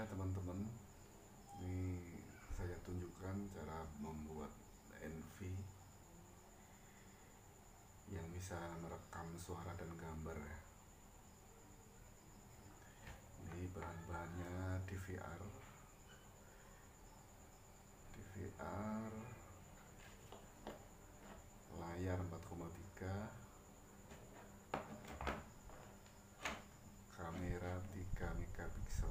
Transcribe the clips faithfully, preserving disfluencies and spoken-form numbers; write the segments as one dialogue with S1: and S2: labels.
S1: teman-teman, ini saya tunjukkan cara membuat N V yang bisa merekam suara dan gambar ya. Ini bahan-bahannya D V R, D V R, layar empat koma tiga, kamera tiga megapiksel,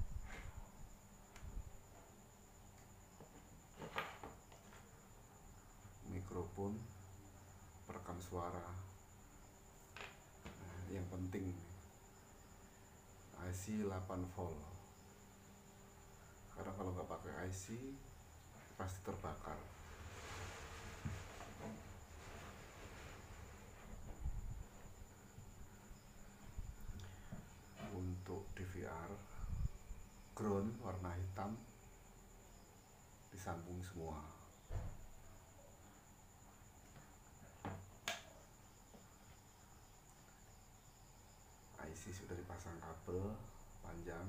S1: mikrofon perekam suara. Nah, yang penting I C delapan volt, karena kalau nggak pakai I C pasti terbakar. Untuk D V R ground warna hitam disambung semua. I C sudah dipasang kabel panjang.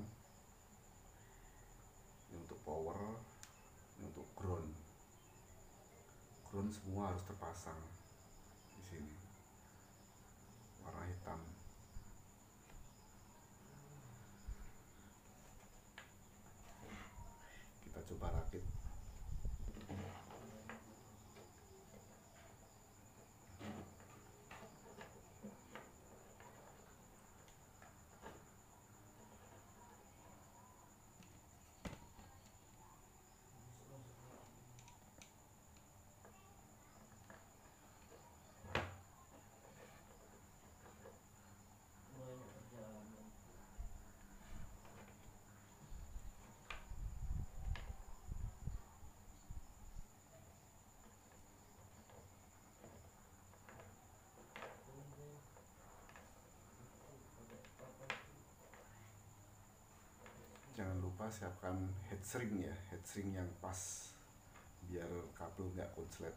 S1: Ini untuk power, ini untuk ground. Ground semua harus terpasang di sini. Warna hitam. Kita coba rakit. Jangan lupa siapkan heatshrink ya, heatshrink yang pas biar kabel nggak konslet.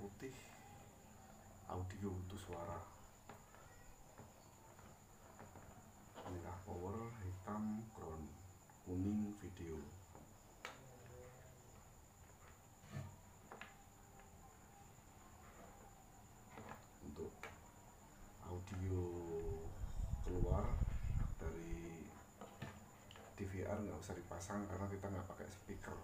S1: putih audio untuk suara, merah power, hitam ground, kuning video. Untuk audio keluar dari D V R nggak usah dipasang karena kita nggak pakai speaker.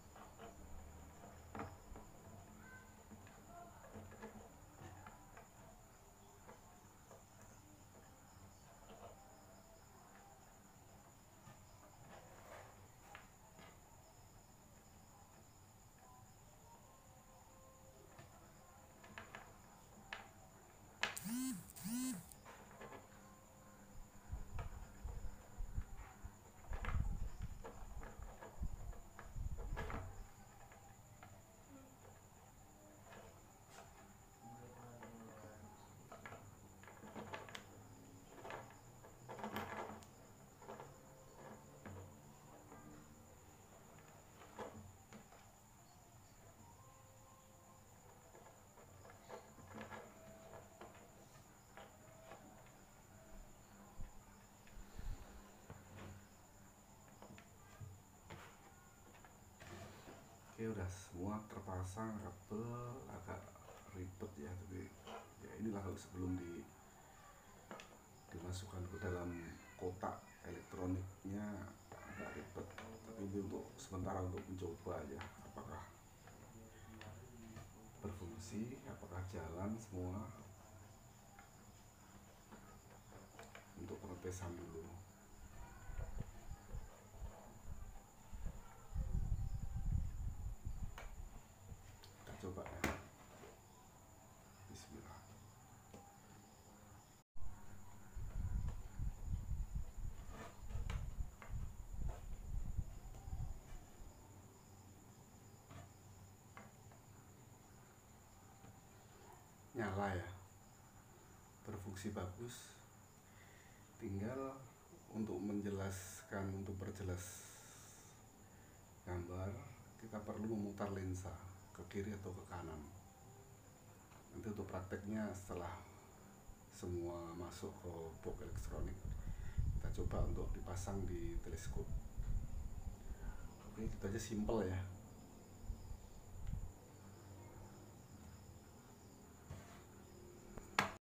S1: Oke, udah semua terpasang, kabel agak ribet ya, tapi ya inilah kalau sebelum di dimasukkan ke dalam kotak elektroniknya agak ribet, tapi ini untuk sementara untuk mencoba aja apakah berfungsi, apakah jalan semua. Untuk pengetesan dulu. Kita coba ya. Bismillah. Nyala ya, berfungsi bagus. Tinggal untuk menjelaskan, untuk perjelas gambar, kita perlu memutar lensa ke kiri atau ke kanan. Nanti untuk prakteknya setelah semua masuk ke box elektronik, kita coba untuk dipasang di teleskop. Oke, itu aja, simple ya.